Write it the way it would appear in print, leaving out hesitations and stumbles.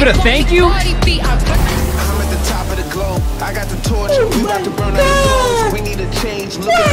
gonna thank you? I'm at the top of the globe. I got the torch. We about to burn out the doors. We need a change. Look at